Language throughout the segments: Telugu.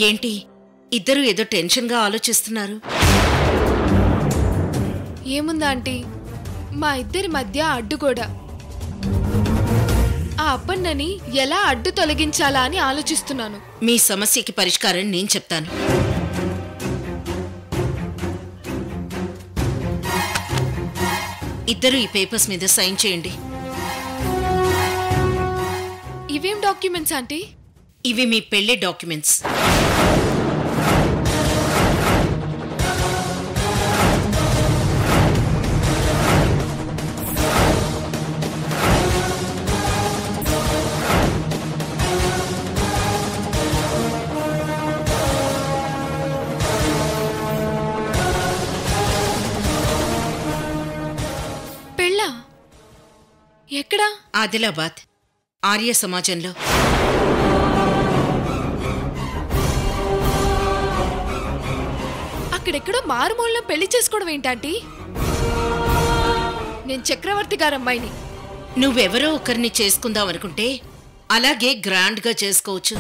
ఏంటి ఇద్దరు ఏదో టెన్షన్గా ఆలోచిస్తున్నారు? ఏముందా ఆంటీ, మా ఇద్దరి మధ్య అడ్డుగోడ. ఆ అప్పన్నని ఎలా అడ్డు తొలగించాలా అని ఆలోచిస్తున్నాను. మీ సమస్యకి పరిష్కారం నేను చెప్తాను. ఇద్దరు ఈ పేపర్స్ మీద సైన్ చేయండి. ఇవేం డాక్యుమెంట్స్ ఆంటీ? ఇవి మీ పెళ్లి డాక్యుమెంట్స్. పెళ్ళా? ఎక్కడా? ఆదిలాబాద్ ఆర్య సమాజంలో. అక్కడెక్కడో మారుమూలలో పెళ్లి చేసుకోవడం ఏంటంటీ? నేను చక్రవర్తి గారమ్మాయిని. నువ్వెవరో ఒకరిని చేసుకుందాం అనుకుంటే అలాగే గ్రాండ్గా చేసుకోవచ్చు.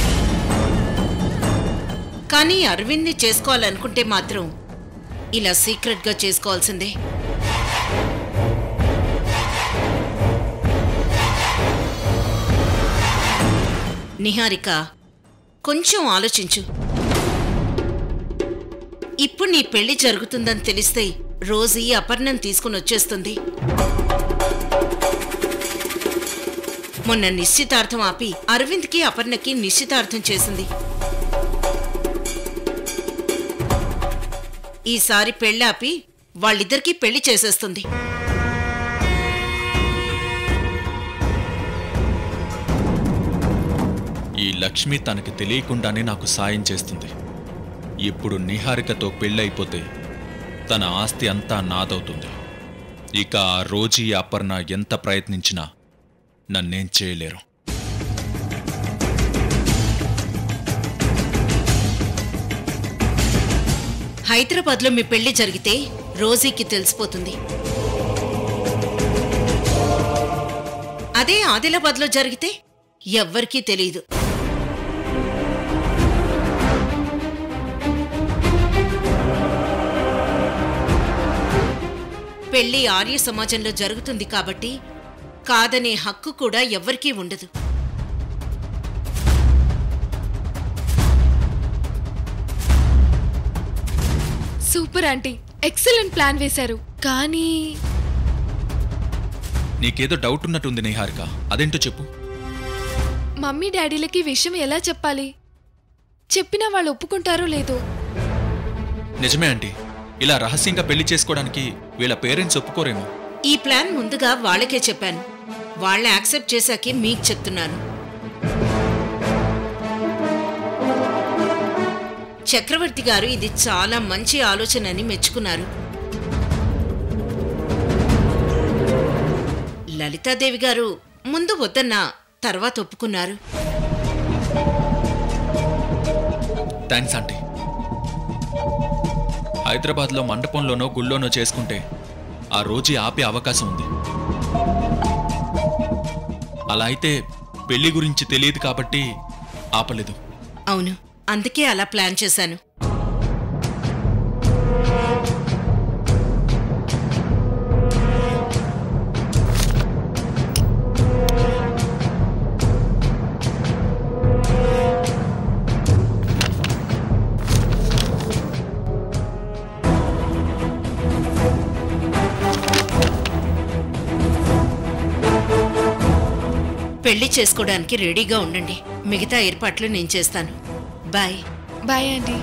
కానీ అరవింద్ని చేసుకోవాలనుకుంటే మాత్రం ఇలా సీక్రెట్గా చేసుకోవాల్సిందే. నిహారిక, కొంచెం ఆలోచించు. ఇప్పుడు నీ పెళ్లి జరుగుతుందని తెలిస్తే రోజు ఈ అపర్ణం తీసుకుని వచ్చేస్తుంది. మొన్న నిశ్చితార్థం ఆపి అరవింద్కి అపర్ణకి నిశ్చితార్థం చేసింది. ఈసారి పెళ్లి ఆపి వాళ్ళిద్దరికీ పెళ్లి చేసేస్తుంది. ఈ లక్ష్మి తనకి తెలియకుండానే నాకు సాయం చేస్తుంది. ఇప్పుడు నిహారికతో పెళ్ళైపోతే తన ఆస్తి అంతా నాదవుతుంది. ఇక ఆ రోజీ అపర్ణ ఎంత ప్రయత్నించినా నన్నేం చేయలేరు. హైదరాబాద్లో మీ పెళ్లి జరిగితే రోజీకి తెలిసిపోతుంది. అదే ఆదిలాబాద్లో జరిగితే ఎవ్వరికీ తెలియదు. పెళ్లి ఆర్య సమాజంలో జరుగుతుంది కాబట్టి కాదనే హక్కు కూడా ఎవ్వరికీ ఉండదు. సూపర్ ఆంటీ, ఎక్సలెంట్ ప్లాన్ వేశారు. కానీ నీకేదో డౌట్ ఉన్నట్టుంది నిహారిక, అదేంటో చెప్పు. మమ్మీ డాడీలకి విషయం ఎలా చెప్పాలి? చెప్పినా వాళ్ళు ఒప్పుకుంటారో లేదో. నిజమే ఆంటీ, ఇలా రహస్యంగా పెళ్లి చేసుకోవడానికి వీళ్ళ పేరెంట్స్ ఒప్పుకోరేమో. ఈ ప్లాన్ ముందుగా వాళ్ళకే చెప్పాను. వాళ్ళని యాక్సెప్ట్ చేశాకే మీకు చెప్తున్నాను. చక్రవర్తి గారు ఇది చాలా మంచి ఆలోచన అని మెచ్చుకున్నారు. లలితాదేవి గారు ముందు వద్దన్నా తర్వాత ఒప్పుకున్నారు. Thanks aunty. హైదరాబాద్లో మండపంలోనో గుళ్ళోనో చేసుకుంటే ఆ రోజు ఆపే అవకాశం ఉంది. అలా అయితే పెళ్లి గురించి తెలియదు కాబట్టి ఆపలేదు. అవును, అందుకే అలా ప్లాన్ చేశాను. పెళ్లి చేసుకోవడానికి రెడీగా ఉండండి. మిగతా ఏర్పాట్లు నేను చేస్తాను. బాయ్. Bye aunty.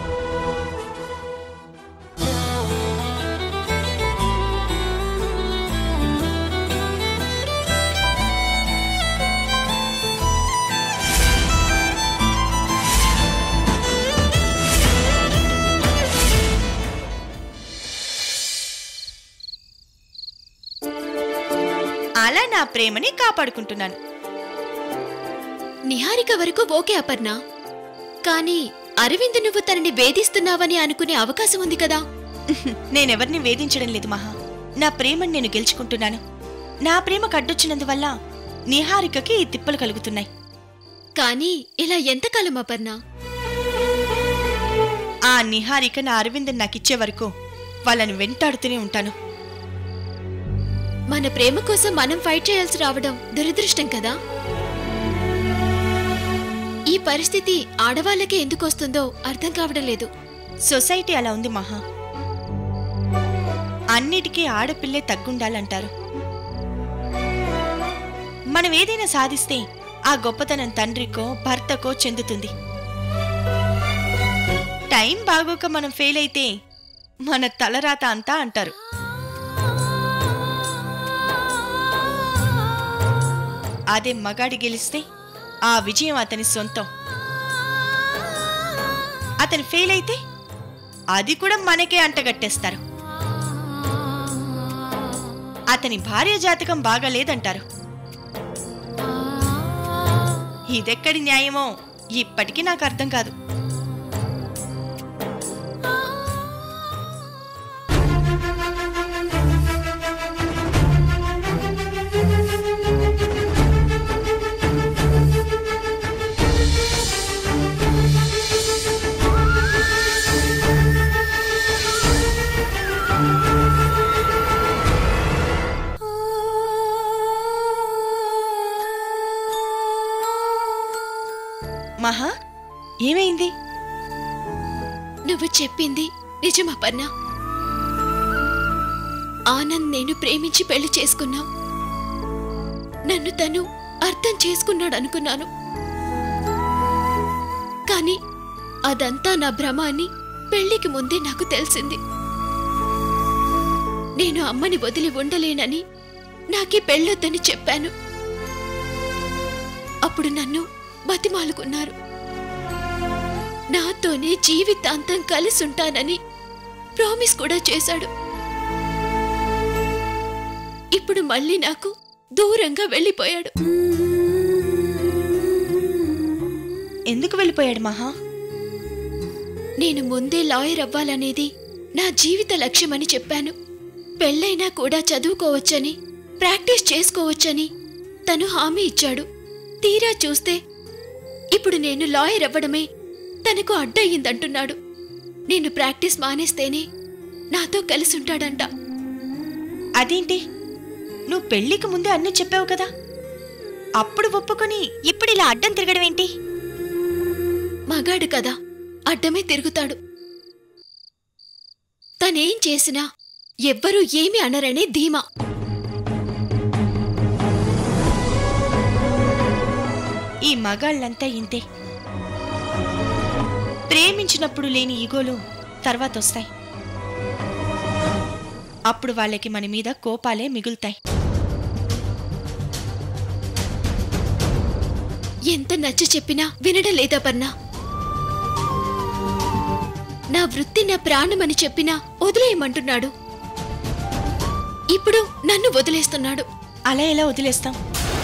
అలా నా ప్రేమని కాపాడుకుంటున్నాను. నిహారిక వరకు ఓకే అపర్ణ, కానీ అరవింద్ నువ్వు తనని వేధిస్తున్నావని అనుకునే అవకాశం ఉంది కదా. నేనెవరిని వేధించడం లేదు మహా. నా ప్రేమని నేను గెలుచుకుంటున్నాను. నా ప్రేమ కడ్డొచ్చినందువల్ల నిహారికకి ఈ తిప్పలు కలుగుతున్నాయి. కానీ ఇలా ఎంతకాలం అపర్ణ? ఆ నిహారిక నా అరవింద్ నాకిచ్చే వరకు వాళ్ళని వెంటాడుతూనే ఉంటాను. మన ప్రేమ కోసం మనం ఫైట్ చేయాల్సి రావడం దురదృష్టం కదా. ఈ పరిస్థితి ఆడవాళ్ళకే ఎందుకు వస్తుందో అర్థం కావడం లేదు. సొసైటీ అలా ఉంది మహా. అన్నిటికీ ఆడపిల్లే తగ్గుండాలంటారు. మనం ఏదైనా సాధిస్తే ఆ గొప్పతనం తండ్రికో భర్తకో చెందుతుంది. టైం బాగోక మనం ఫెయిల్ అయితే మన తలరాత అంతా అంటారు. అదే మగాడి గెలిస్తే ఆ విజయం అతని సొంతం. అతను ఫెయిల్ అయితే అది కూడా మనకే అంటగట్టేస్తారు. అతని భార్య జాతకం బాగాలేదంటారు. ఇదెక్కడి న్యాయమో ఇప్పటికీ నాకు అర్థం కాదు. మహా, ఏమైంది? నువ్వు చెప్పింది నిజం అపర్ణ. ఆనంద్ నేను ప్రేమించి పెళ్లి చేసుకున్నాం. నన్ను తను అర్థం చేసుకున్నాడు అనుకున్నాను. కానీ అదంతా నా భ్రమ అని పెళ్లికి ముందే నాకు తెలిసింది. నేను అమ్మని వదిలి ఉండలేనని నాకీ పెళ్ళొద్దని చెప్పాను. అప్పుడు నన్ను బతిమాలుకున్నారు. నాతోనే జీవితాంతం కలిసుంటానని ప్రామిస్ కూడా చేశాడు. ఇప్పుడు మళ్ళీ నాకు దూరంగా వెళ్ళిపోయాడు. ఎందుకు వెళ్ళిపోయాడు మహా? నేను ముందే లాయర్ అవ్వాలనేది నా జీవిత లక్ష్యమని చెప్పాను. పెళ్ళైనా కూడా చదువుకోవచ్చని, ప్రాక్టీస్ చేసుకోవచ్చని తను హామీ ఇచ్చాడు. తీరా చూస్తే ఇప్పుడు నేను లాయర్ అవ్వడమే తనకు అడ్డయిందంటున్నాడు. నేను ప్రాక్టీస్ మానేస్తేనే నాతో కలిసుంటాడంట. అదేంటి? నువ్వు పెళ్లికి ముందే అన్నీ చెప్పావు కదా, అప్పుడు ఒప్పుకొని ఇప్పుడు ఇలా అడ్డం తిరగడం ఏంటి? మగాడు కదా, అడ్డమే తిరుగుతాడు. తనేం చేసినా ఎవ్వరూ ఏమీ అనరనే ధీమా. ఈ మగాళ్ళంతా ఇంతే. ప్రేమించినప్పుడు లేని ఈగోలు తర్వాత వస్తాయి. అప్పుడు వాళ్ళకి మన మీద కోపాలే మిగులుతాయి. ఎంత నచ్చ చెప్పినా వినడం లేదా పర్ణ? నా వృత్తి నా ప్రాణమని చెప్పినా వదిలేయమంటున్నాడు. ఇప్పుడు నన్ను వదిలేస్తున్నాడు. అలా ఎలా వదిలేస్తాం?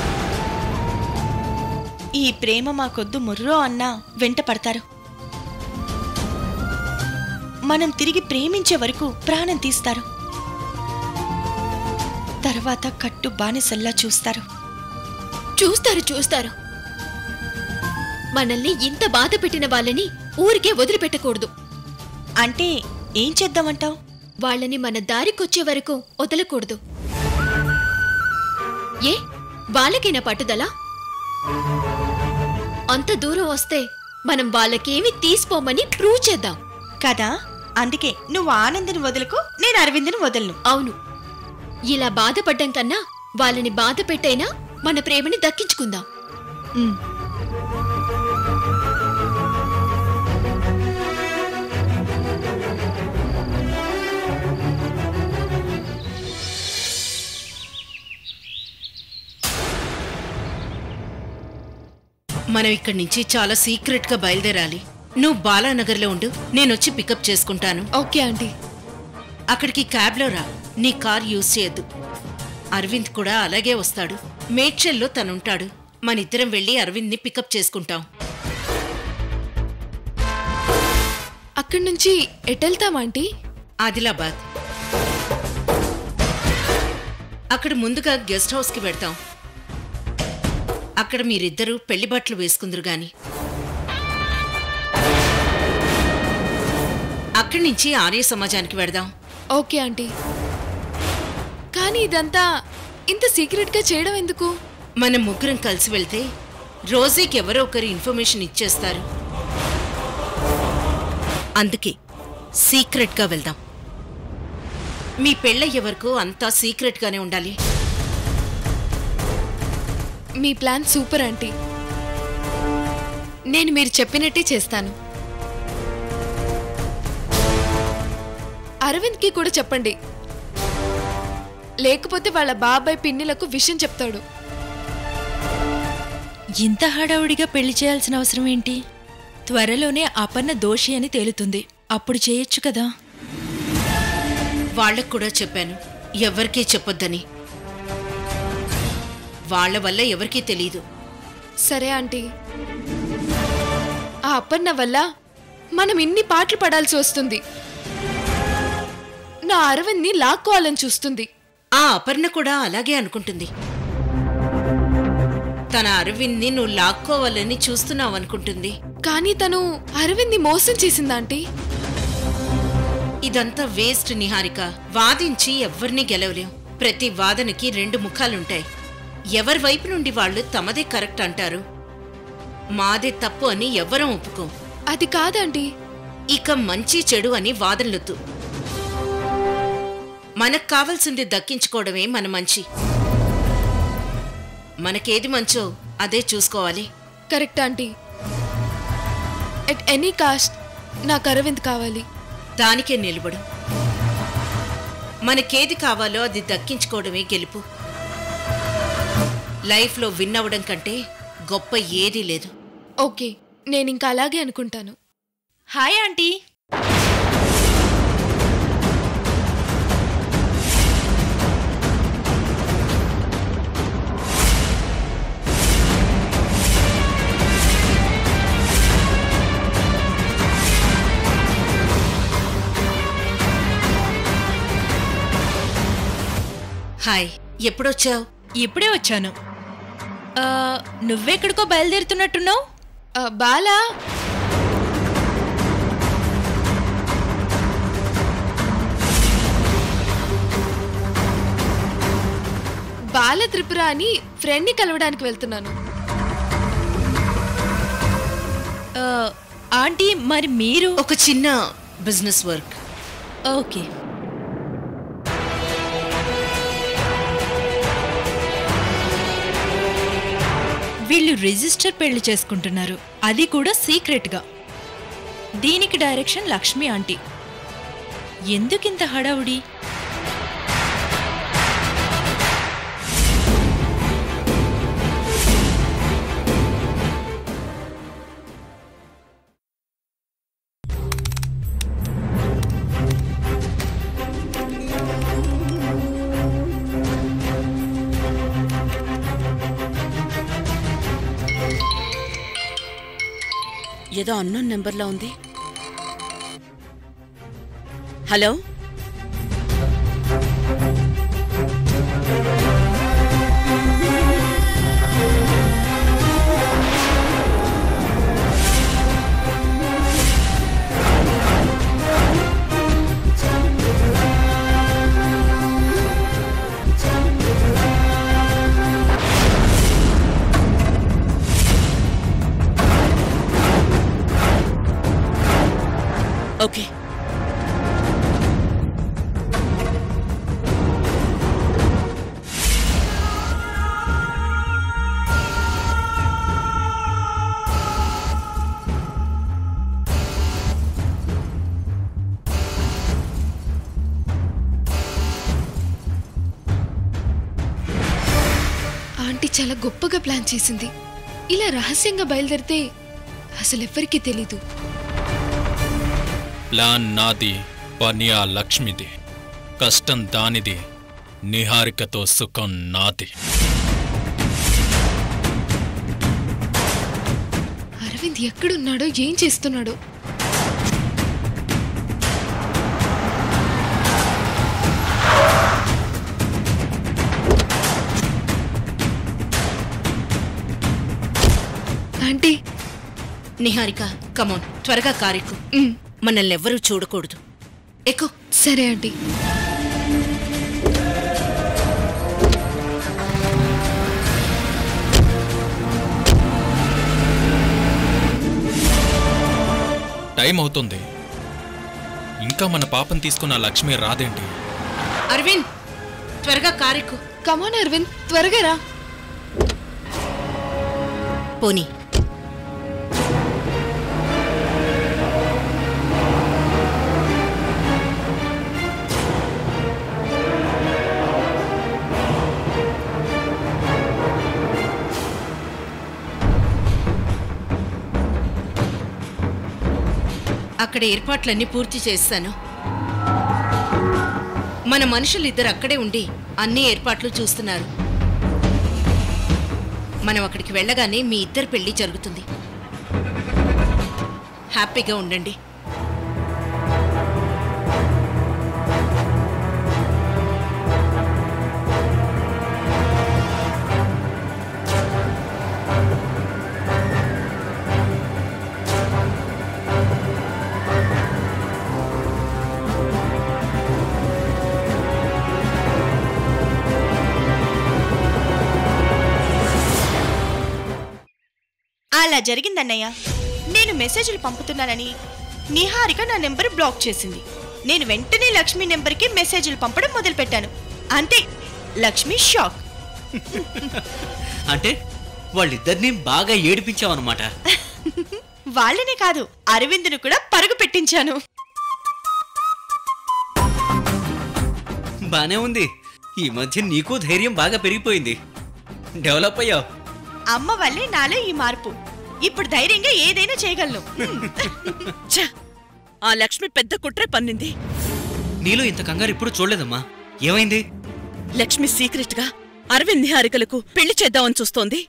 ఈ ప్రేమ మాకొద్దు ముర్రో అన్నా వెంట పడతారు. మనం తిరిగి ప్రేమించే వరకు ప్రాణం తీస్తారు. తర్వాత కట్టు బానిసల్లా చూస్తారు. చూస్తారు. మనల్ని ఇంత బాధ పెట్టిన వాళ్ళని ఊరికే వదిలిపెట్టకూడదు. అంటే ఏం చేద్దామంటావు? వాళ్ళని మన దారికొచ్చే వరకు వదలకూడదు. ఏ వాళ్ళకైనా పట్టుదల? అంత దూరం వస్తే మనం వాళ్ళకేమి తీసుకోమని ప్రూవ్ చేద్దాం కదా. అందుకే నువ్వు ఆనందిని వదులుకో, నేను అరవింద్ని వదలను. అవును, ఇలా బాధపడ్డం కన్నా వాళ్ళని బాధ పెట్టైనా మన ప్రేమని దక్కించుకుందాం. మనం ఇక్కడి నుంచి చాలా సీక్రెట్ గా బయలుదేరాలి. నువ్వు బాలానగర్లో ఉండు, నేనొచ్చి పికప్ చేసుకుంటాను. Okay aunty. అక్కడికి క్యాబ్లో రా, నీ కార్ యూజ్ చేయొద్దు. అరవింద్ కూడా అలాగే వస్తాడు. మేడ్చల్లో తనుంటాడు. మనిద్దరం వెళ్ళి అరవింద్ని పికప్ చేసుకుంటాం. అక్కడి నుంచి ఎటెళ్తాం ఆంటీ? ఆదిలాబాద్. అక్కడ ముందుగా గెస్ట్ హౌస్కి వెళ్తాం. అక్కడ మీరిద్దరూ పెళ్లి బట్టలు వేసుకుందరు గాని. అక్కడి నుంచి ఆర్య సమాజానికి వెడదాం. Okay aunty. కానీ ఇదంతా ఇంత సీక్రెట్గా చేయడం ఎందుకు? మనం ముగ్గురం కలిసి వెళ్తే రోజీకి ఎవరో ఒకరు ఇన్ఫర్మేషన్ ఇచ్చేస్తారు. అందుకే సీక్రెట్గా వెళ్దాం. మీ పెళ్ళయ్యే వరకు అంతా సీక్రెట్గానే ఉండాలి. మీ ప్లాన్ సూపర్ ఆంటీ. నేను మీరు చెప్పినట్టే చేస్తాను. అరవింద్కి కూడా చెప్పండి, లేకపోతే వాళ్ళ బాబాయ్ పిన్నిలకు విషయం చెప్తాడు. ఇంత హడావుడిగా పెళ్లి చేయాల్సిన అవసరం ఏంటి? త్వరలోనే అపర్ణ దోషి అని తేలుతుంది, అప్పుడు చేయొచ్చు కదా. వాళ్ళకు కూడా చెప్పాను, ఎవరికీ చెప్పొద్దని. వాళ్ళ వల్ల ఎవరికీ తెలీదు. సరే ఆంటీ. ఆ అపర్ణ వల్ల మనం ఇన్ని పాటలు పడాల్సి వస్తుంది. నా అరవింద్ని లాక్కోవాలని చూస్తుంది. ఆ అపర్ణ కూడా అలాగే అనుకుంటుంది. తన అరవింద్ని నువ్వు లాక్కోవాలని చూస్తున్నావనుకుంటుంది. కానీ తను అరవింద్ని మోసం చేసిందాంటీ. ఇదంతా వేస్ట్ నిహారిక. వాదించి ఎవ్వరినీ గెలవలేం. ప్రతి వాదనకి 2 ముఖాలుంటాయి. ఎవరి వైపు నుండి వాళ్ళు తమదే కరెక్ట్ అంటారు, మాదే తప్పు అని ఎవ్వరం ఒప్పుకోం. అది కాదంటీ. ఇక మంచి చెడు అని వాదనలొద్దు. మనకు కావాల్సింది దక్కించుకోవడమే మన మంచి. మనకేది మంచో అదే చూసుకోవాలి. Correct aunty. At any cost నాకు అరవింద్ కావాలి. దానికే నిలబడు. మనకేది కావాలో అది దక్కించుకోవడమే గెలుపు. లైఫ్లో విన్ అవ్వడం కంటే గొప్ప ఏదీ లేదు. ఓకే, నేనింక అలాగే అనుకుంటాను. Hi aunty. హాయ్, ఎప్పుడొచ్చావు? ఇప్పుడే వచ్చాను. నువ్వెక్కడికో బయలుదేరుతున్నట్టున్నావు? బాలా, బాల త్రిపుర అని ఫ్రెండ్ని కలవడానికి వెళ్తున్నాను. ఆంటీ, మరి మీరు? ఒక చిన్న బిజినెస్ వర్క్. ఓకే. వీళ్ళు రిజిస్టర్ పెళ్లి చేసుకుంటున్నారు, అది కూడా సీక్రెట్గా. దీనికి డైరెక్షన్ లక్ష్మి ఆంటీ. ఎందుకింత హడావుడి? ఏదో అన్నోన్ నెంబర్లో ఉంది. Hello, okay. ఆంటీ చాలా గొప్పగా ప్లాన్ చేసింది. ఇలా రహస్యంగా బయలుదేరితే అసలెవ్వరికీ తెలీదు. ప్లాన్ నాది, పని ఆ లక్ష్మిది, కష్టం దానిది, నిహారికతో సుఖం నాది. అరవింద్ ఎక్కడున్నాడో, ఏం చేస్తున్నాడో? ఆంటీ. నిహారిక, కమోన్, త్వరగా కారెక్కు. మనల్నెవ్వరూ చూడకూడదు. ఎక్కు. సరే ఆంటీ. టైం అవుతుంది. ఇంకా మన పాపం తీసుకున్న లక్ష్మి రాదేంటి? అరవింద్, త్వరగా కారెక్కు. కమాన్ అరవింద్, త్వరగా రా. పోనీ. అక్కడ ఏర్పాట్లన్నీ పూర్తి చేస్తాను. మన మనుషులిద్దరు అక్కడే ఉండి అన్ని ఏర్పాట్లు చూస్తున్నారు. మనం అక్కడికి వెళ్ళగానే మీ ఇద్దరు పెళ్లి జరుగుతుంది. హ్యాపీగా ఉండండి. అలా జరిగిందన్నయ్య. నేను మెసేజ్లు పంపుతున్నానని నిహారిక నా నెంబర్ బ్లాక్ చేసింది. నేను వెంటనే లక్ష్మి నెంబర్కి మెసేజ్లు పంపడం మొదలుపెట్టాను. అంతే, లక్ష్మి షాక్. అంటే వాళ్ళిద్దరినీ బాగా ఏడిపించావన్నమాట. వాళ్ళనే కాదు, అరవింద్ను కూడా పరుగు పెట్టించాను. బానే ఉంది. ఈ మధ్య నీకు ధైర్యం బాగా పెరిగిపోయింది. డెవలప్ అయ్యావు. అమ్మ వల్లే నాలో ఈ మార్పు. ఇప్పుడు ధైర్యంగా ఏదైనా చేయగలను. ఆ లక్ష్మి పెద్ద కుట్రే పన్నింది. నీలో ఇంత కంగారు ఇప్పుడు చూడలేదమ్మా. ఏమైంది? లక్ష్మి సీక్రెట్ గా అరవింద్ నిహారికలకు పెళ్లి చేద్దామని చూస్తోంది.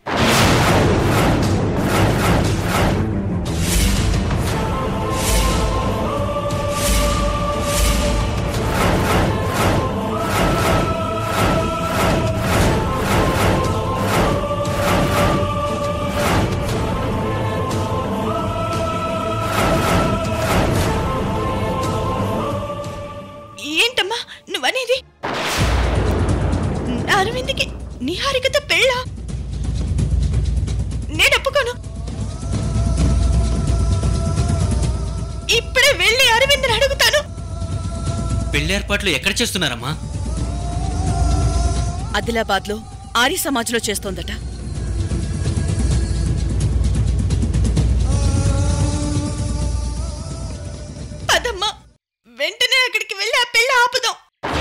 ఏంటమ్మా నువ్వనేది? అరవింద్కి నిహారికతో పెళ్ళా? నేను ఒప్పుకోను. ఇప్పుడే వెళ్ళి అరవింద్ని అడుగుతాను. పెళ్లి ఏర్పాట్లు ఎక్కడ చేస్తున్నారమ్మా? ఆదిలాబాద్ లో ఆర్య సమాజ్ లో చేస్తోందట. పదమ్మా, వెంటనే అక్కడికి వెళ్ళి ఆ పెళ్ళి ఆపుదాం.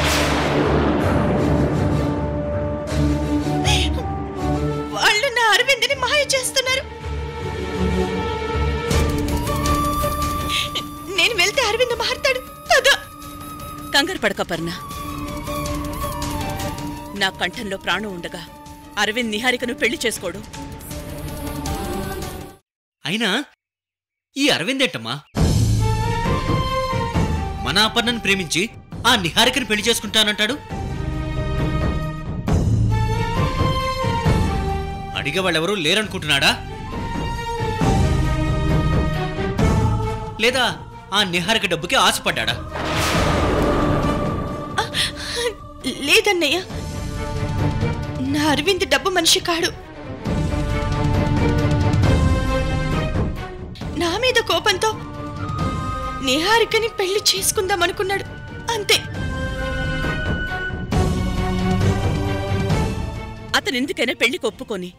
వాళ్ళు నా అరవింద్ని మాయ చేస్తున్నారు. నేను వెళ్తే అరవింద్ మారుతాడు. పద. కంగారు పడక పర్ణ. నా కంఠంలో ప్రాణం ఉండగా అరవింద్ నిహారికను పెళ్లి చేసుకోడు. అయినా ఈ అరవిందేంటమ్మా మన అపర్ణను ప్రేమించి ఆ నిహారికను పెళ్లి చేసుకుంటానంటాడు? అడిగే వాళ్ళెవరూ లేరనుకుంటున్నాడా? లేదా ఆ నిహారిక డబ్బుకి ఆశపడ్డా? లేదన్నయ్య, నా అరవింద్ డబ్బు మనిషి కాడు. నా మీద కోపంతో నిహారికని పెళ్లి చేసుకుందామనుకున్నాడు, అంతే. అతనెందుకైనా పెళ్లికి ఒప్పుకొని,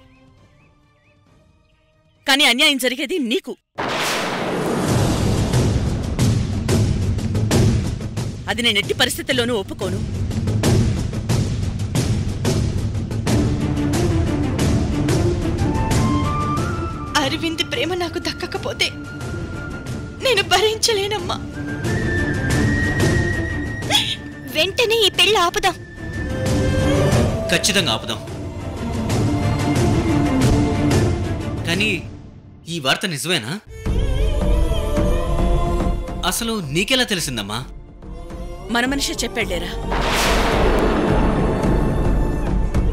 కాని అన్యాయం జరిగేది నీకు. అది నేను ఎట్టి పరిస్థితుల్లోనూ ఒప్పుకోను. అరవింద్ ప్రేమ నాకు దక్కకపోతే నేను భరించలేనమ్మా. వెంటనే ఈ పెళ్లి ఆపుదాం. ఖచ్చితంగా ఆపుదాం. కానీ ఈ వార్త నిజమేనా? అసలు నీకెలా తెలిసిందమ్మా? మన మనిషి చెప్పాళ్లేరా.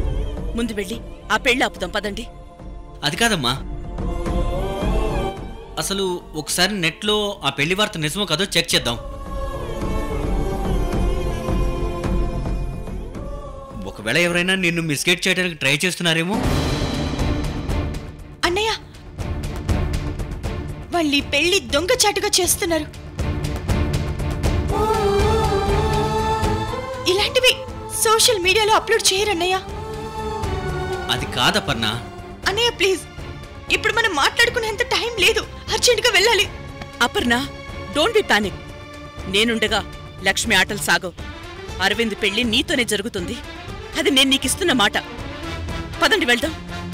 ముందు వెళ్ళి ఆ పెళ్లి ఆపుదాం, పదండి. అది కాదమ్మా, అసలు ఒకసారి నెట్లో ఆ పెళ్లి వార్త నిజమో కాదో చెక్ చేద్దాం. ఒకవేళ ఎవరైనా నిన్ను మిస్గైడ్ చేయడానికి ట్రై చేస్తున్నారేమో. అన్నయ్య, వాళ్ళు ఈ పెళ్లి దొంగచాటుగా చేస్తున్నారు. ఇలాంటివి సోషల్ మీడియాలో అప్లోడ్ చేయరన్నయ్య. అది కాదపర్ణ. అన్నయ్య ప్లీజ్, ఇప్పుడు మనం మాట్లాడుకునేంత టైం లేదు, అర్జెంటుగా వెళ్ళాలి. Aparna, don't be panic. నేనుండగా లక్ష్మి ఆటలు సాగవు. అరవింద్ పెళ్లి నీతోనే జరుగుతుంది. అది నేను నీకిస్తున్న మాట. పదండి వెళ్దాం.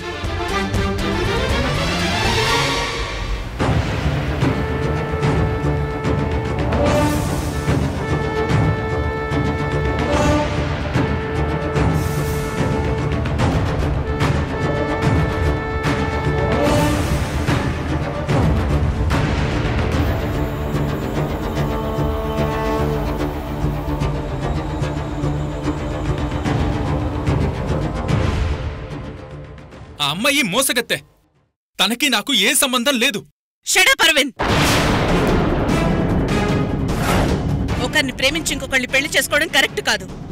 ఆ అమ్మాయి మోసగత్తె. తనకి నాకు ఏ సంబంధం లేదు. Shut up Aravind. ఒకరిని ప్రేమించి ఇంకొకరిని పెళ్లి చేసుకోవడం కరెక్ట్ కాదు.